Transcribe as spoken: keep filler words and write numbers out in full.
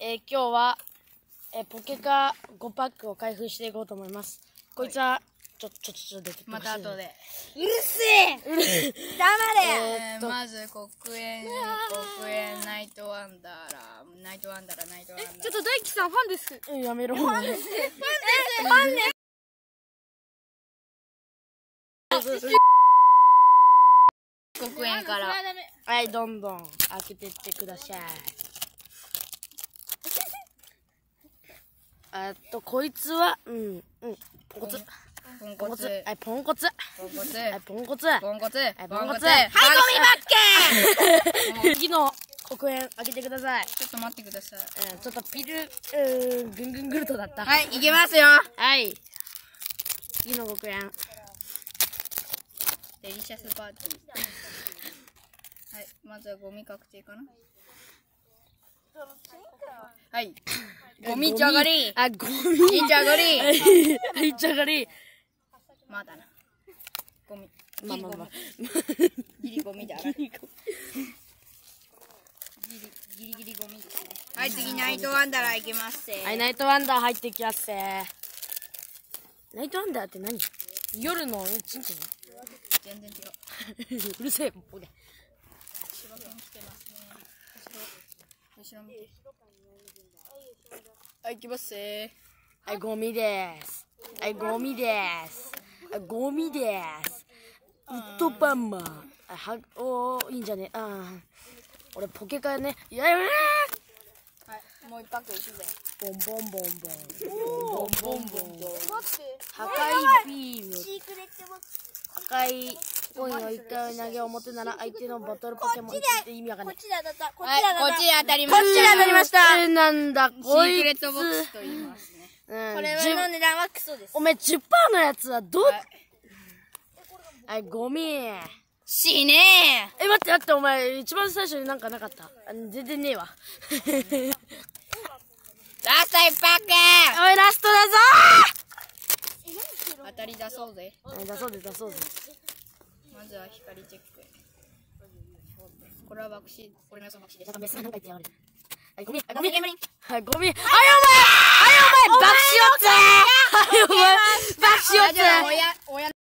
えー、今日は、えー、ポケカごパックを開封していこうと思います。こいつは、ちょ、ちょ、ちょ、出てきてまた後で。 うるせえうるせえ黙れえー、まず黒煙、黒煙、ナイトワンダーラー、ナイトワンダーラー、ナイトワンダーラー。 ちょっと大輝さんファンです。 うん、やめろ。ファンです。フファンです。 黒煙から。 はい、どんどん開けてってください。あと、こいつは、うん、うん、ポンコツ。 ポンポンコツ。 コツ。 はい、ポンコツ。 ポンコツ。 はい、ポンコツ。 ポンコツ。 はい、 ポンコツ。 ポンコツ。 はい、ゴミバッケ次の黒煙開けてください。 ちょっと待ってください。 うん、ちょっとピル、うーん、ぐんぐんぐるとだった。 はい、いきますよ。 はい。次の黒煙。 デリシャスパーティー。はい、まずはゴミ確定かな。はい。ゴミじゃがり。 あ、ゴミ。 じゃがり。 はい、じゃがり。 まだな。ゴミ。 まあまあまあ。 ギリゴミだ。ギリギリギリゴミですね。はい、次ナイトワンダーラーいきます。 はい、ナイトワンダー入ってきます。ナイトワンダーって何？夜のちんちん？ 全然違う。 うるせえ、ボケ。 後ろ辺来てますね。後ろ、後ろ見て。はい、行きますー。 はい、ゴミです。はい、ゴミです。はい、ゴミです。ウッドバンマー。あ、は、おー、いいんじゃね。あー。俺、ポケカね。いやいやいやはい、もう一パックいくぜ。 ボンボンボンボン。ボンボンボンボン。 待って。 破壊ビーム。 シークレットボックス。 破壊コインを一回投げ表なら相手のバトルポケモンって意味わかんない。 こっちで当たった。こっはい、 ちで当たった。 こっちで当たりました。 こっちで当たりましたえー、なんだ、 シこいつ。 ークレットボックスと言いますね。 うん、 これじゅの値段はクソです。 おめえ じゅっパーセント のやつはどう、 はい、 はい、ゴミ。え、 死ね待って待って、お前、一番最初になんかなかった。あ、全然ねえわ。 ー。ラスト一パックおい、ラストだぞ当たり出そうぜ。 ー、出そうぜ、出そうぜ。 まずは光チェック。これは爆死、これのその爆死です。 なんかメスがなんか言ってやる。はい、ゴミ、はい、ゴミ、 ゴミはい、ゴミ。はい、お前はい、お前爆死よつはい、お前爆死よつじゃあ、親、親